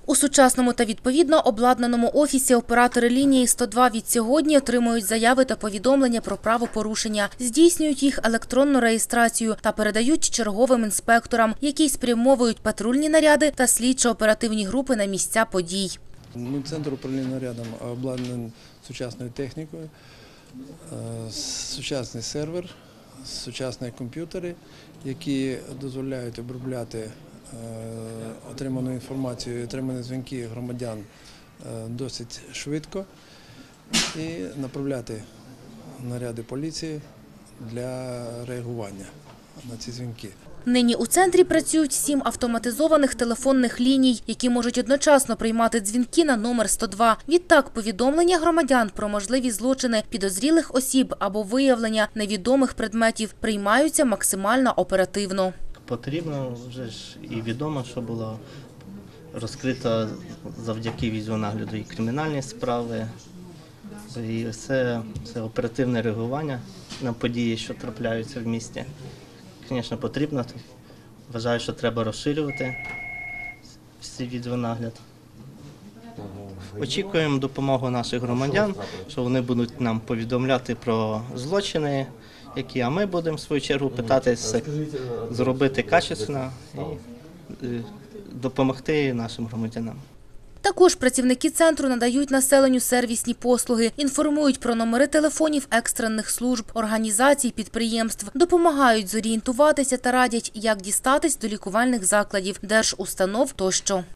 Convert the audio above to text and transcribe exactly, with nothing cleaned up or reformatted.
У сучасному та відповідно обладнаному офісі оператори лінії сто два від сьогодні отримують заяви та повідомлення про правопорушення, здійснюють їх електронну реєстрацію та передають черговим інспекторам, які спрямовують патрульні наряди та слідчо-оперативні групи на місця подій. Центр управління нарядом обладнаний сучасною технікою, сучасний сервер, сучасні комп'ютери, які дозволяють обробляти отриману інформацію, отримані дзвінки громадян досить швидко і направляти наряди поліції для реагування на ці дзвінки. Нині у центрі працюють сім автоматизованих телефонних ліній, які можуть одночасно приймати дзвінки на номер сто два. Відтак, повідомлення громадян про можливі злочини підозрілих осіб або виявлення невідомих предметів приймаються максимально оперативно. Потрібно вже ж і відомо, що було розкрито завдяки відеонагляду і кримінальні справи, і все, все оперативне реагування на події, що трапляються в місті. Звісно, потрібно. Вважаю, що треба розширювати цей відеонагляд. Очікуємо допомогу наших громадян, що вони будуть нам повідомляти про злочини, які, а ми будемо в свою чергу питатися зробити качественно і допомогти нашим громадянам. Також працівники центру надають населенню сервісні послуги, інформують про номери телефонів екстрених служб, організацій, підприємств, допомагають зорієнтуватися та радять, як дістатись до лікувальних закладів, держустанов тощо.